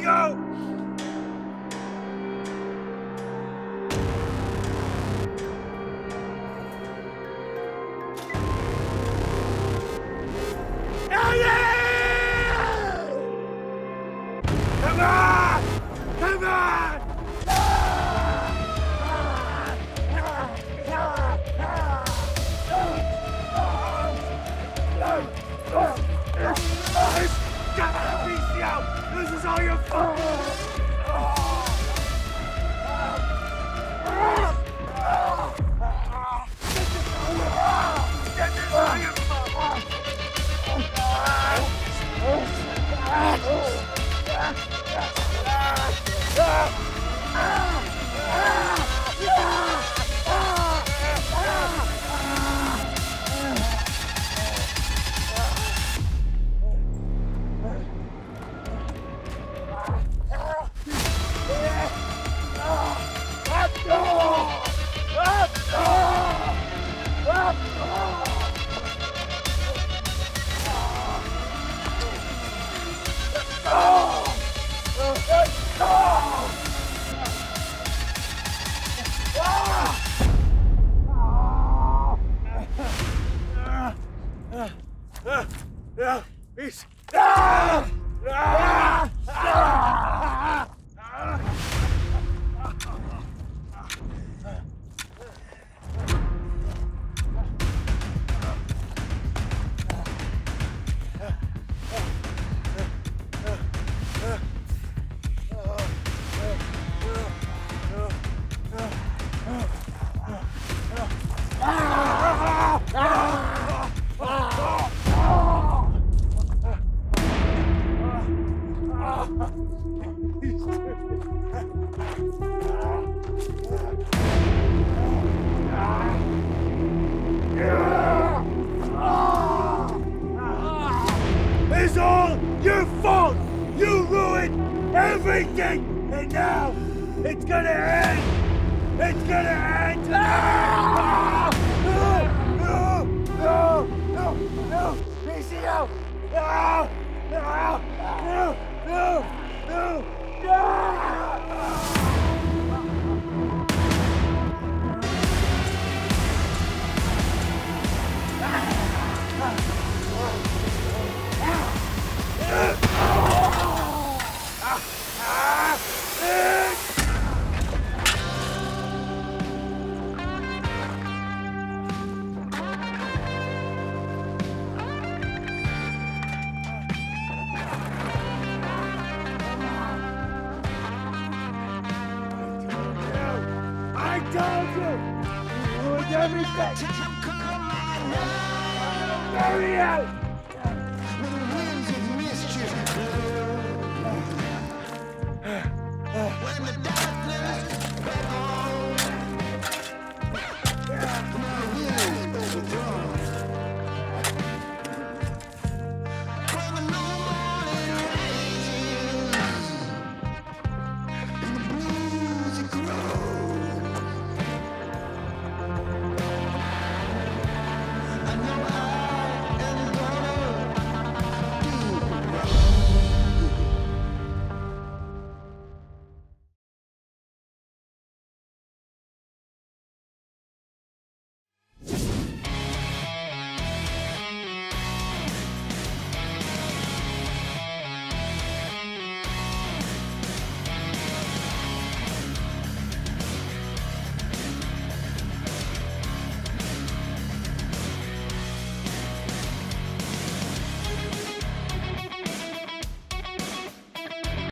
go! Come on! Come on! PCO! This is all your fault! This is all your fault! He's... It's all your fault! You ruined everything! And now, it's gonna end! It's gonna end! No! No! No! No! No! PCO! No! No! No! No! No! No! I told you! You ruined everything! Hurry out! When the darkness